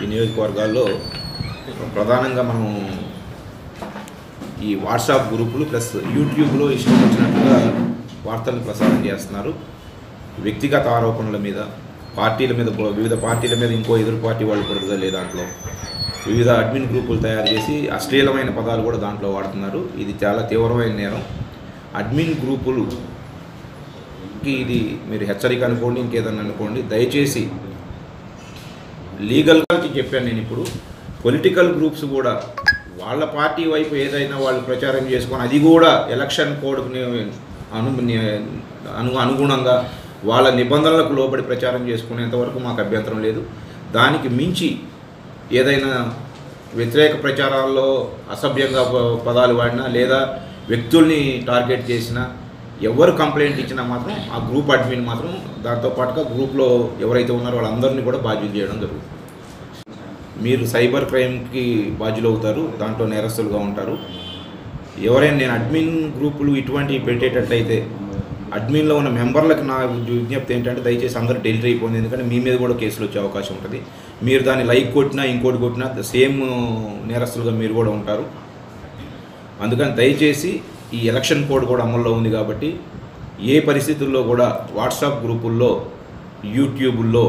ఈ నియోజకవర్గాల్లో ప్రధానంగా మనం ఈ వాట్సాప్ గ్రూపులు ప్లస్ యూట్యూబ్లో ఇష్టం వచ్చినట్టుగా వార్తలను ప్రసారం చేస్తున్నారు. వ్యక్తిగత ఆరోపణల మీద, పార్టీల మీద, వివిధ పార్టీల మీద ఇంకో ఎదురు పార్టీ వాళ్ళు పడుతుందా దాంట్లో వివిధ అడ్మిన్ గ్రూపులు తయారు చేసి అశ్లీలమైన పదాలు కూడా దాంట్లో వాడుతున్నారు. ఇది చాలా తీవ్రమైన నేరం. అడ్మిన్ గ్రూపులుకి ఇది మీరు హెచ్చరిక అనుకోండి, ఇంకేదన్నా అనుకోండి, దయచేసి లీగల్గా చెప్పాను నేను. ఇప్పుడు పొలిటికల్ గ్రూప్స్ కూడా వాళ్ళ పార్టీ వైపు ఏదైనా వాళ్ళు ప్రచారం చేసుకొని అది కూడా ఎలక్షన్ కోడ్కి అనుగుణంగా వాళ్ళ నిబంధనలకు లోబడి ప్రచారం చేసుకునేంతవరకు మాకు అభ్యంతరం లేదు. దానికి మించి ఏదైనా వ్యతిరేక ప్రచారాల్లో అసభ్యంగా పదాలు వాడినా లేదా వ్యక్తుల్ని టార్గెట్ చేసినా, ఎవరు కంప్లైంట్ ఇచ్చినా మాత్రం ఆ గ్రూప్ అడ్మిన్ మాత్రం దాంతోపాటుగా గ్రూప్లో ఎవరైతే ఉన్నారో వాళ్ళందరినీ కూడా బాధ్యులు చేయడం జరుగుతుంది. మీరు సైబర్ క్రైమ్కి బాధ్యులు అవుతారు, దాంట్లో నేరస్తులుగా ఉంటారు. ఎవరైనా నేను అడ్మిన్ గ్రూపులు ఇటువంటివి పెట్టేటట్లయితే అడ్మిన్లో ఉన్న మెంబర్లకు నా విజ్ఞప్తి ఏంటంటే దయచేసి అందరూ డెలిట్ అయిపోయింది. ఎందుకంటే మీ మీద కూడా కేసులు వచ్చే అవకాశం ఉంటుంది. మీరు దాన్ని లైక్ కొట్టినా ఇంకోటి కొట్టినా సేమ్ నేరస్తులుగా మీరు కూడా ఉంటారు. అందుకని దయచేసి ఈ ఎలక్షన్ కోడ్ కూడా అమల్లో ఉంది కాబట్టి ఏ పరిస్థితుల్లో కూడా వాట్సాప్ గ్రూపుల్లో, యూట్యూబుల్లో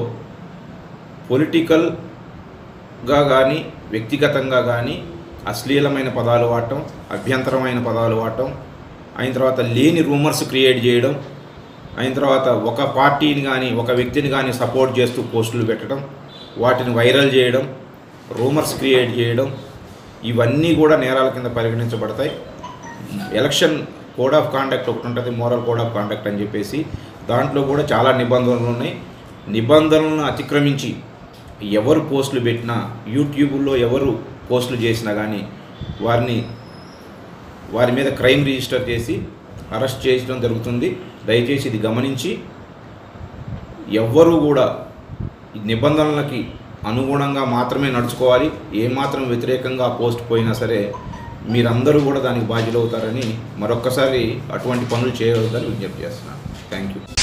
పొలిటికల్గా కానీ వ్యక్తిగతంగా కానీ అశ్లీలమైన పదాలు వాడటం, అభ్యంతరమైన పదాలు వాడటం, అయిన తర్వాత లేని రూమర్స్ క్రియేట్ చేయడం, అయిన తర్వాత ఒక పార్టీని కానీ ఒక వ్యక్తిని కానీ సపోర్ట్ చేస్తూ పోస్టులు పెట్టడం, వాటిని వైరల్ చేయడం, రూమర్స్ క్రియేట్ చేయడం, ఇవన్నీ కూడా నేరాల కింద పరిగణించబడతాయి. ఎలక్షన్ కోడ్ ఆఫ్ కాండక్ట్ ఒకటి ఉంటుంది, మోరల్ కోడ్ ఆఫ్ కాండక్ట్ అని చెప్పేసి, దాంట్లో కూడా చాలా నిబంధనలు ఉన్నాయి. నిబంధనలను అతిక్రమించి ఎవరు పోస్టులు పెట్టినా, యూట్యూబ్లో ఎవరు పోస్టులు చేసినా కానీ వారి మీద క్రైమ్ రిజిస్టర్ చేసి అరెస్ట్ చేయడం జరుగుతుంది. దయచేసి ఇది గమనించి ఎవ్వరూ కూడా నిబంధనలకి అనుగుణంగా మాత్రమే నడుచుకోవాలి. ఏమాత్రం వ్యతిరేకంగా పోస్ట్ పోయినా సరే మీరందరూ కూడా దానికి బాధ్యులు అవుతారని మరొక్కసారి అటువంటి పనులు చేయవద్దని విజ్ఞప్తి చేస్తున్నాను. Thank you.